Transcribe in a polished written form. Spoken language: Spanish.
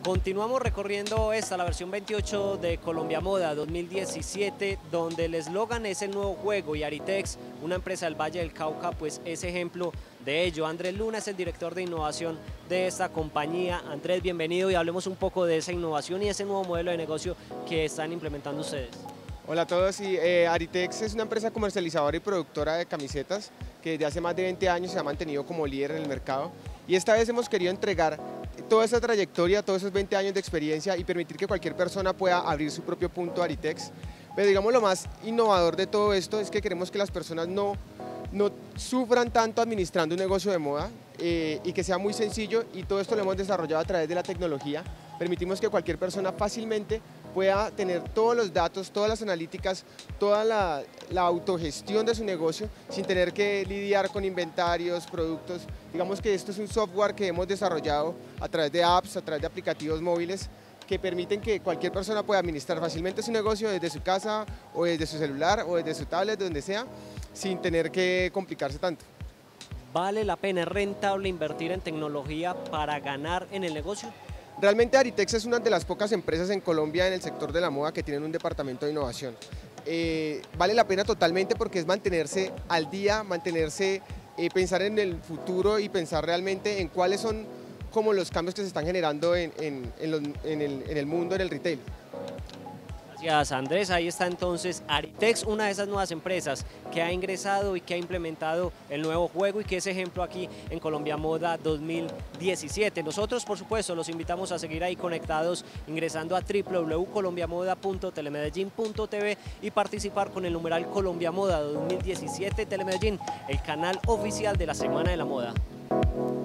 Continuamos recorriendo la versión 28 de Colombia Moda 2017, donde el eslogan es el nuevo juego y Aritex, una empresa del Valle del Cauca, pues es ejemplo de ello. Andrés Luna es el director de innovación de esta compañía. Andrés, bienvenido y hablemos un poco de esa innovación y ese nuevo modelo de negocio que están implementando ustedes. Hola a todos, Aritex es una empresa comercializadora y productora de camisetas que desde hace más de 20 años se ha mantenido como líder en el mercado y esta vez hemos querido entregar toda esa trayectoria, todos esos 20 años de experiencia y permitir que cualquier persona pueda abrir su propio punto Aritex. Pero digamos lo más innovador de todo esto es que queremos que las personas no sufran tanto administrando un negocio de moda y que sea muy sencillo, y todo esto lo hemos desarrollado a través de la tecnología. Permitimos que cualquier persona fácilmente pueda tener todos los datos, todas las analíticas, toda la autogestión de su negocio sin tener que lidiar con inventarios, productos. Digamos que esto es un software que hemos desarrollado a través de apps, a través de aplicativos móviles que permiten que cualquier persona pueda administrar fácilmente su negocio desde su casa o desde su celular o desde su tablet, de donde sea, sin tener que complicarse tanto. ¿Vale la pena, es rentable invertir en tecnología para ganar en el negocio? Realmente Aritex es una de las pocas empresas en Colombia en el sector de la moda que tienen un departamento de innovación. Vale la pena totalmente porque es mantenerse al día, pensar en el futuro y pensar realmente en cuáles son como los cambios que se están generando en el mundo, en el retail. Gracias, Andrés. Ahí está entonces Aritex, una de esas nuevas empresas que ha ingresado y que ha implementado el nuevo juego y que es ejemplo aquí en Colombia Moda 2017. Nosotros, por supuesto, los invitamos a seguir ahí conectados ingresando a www.colombiamoda.telemedellin.tv y participar con el numeral Colombia Moda 2017 Telemedellín, el canal oficial de la Semana de la Moda.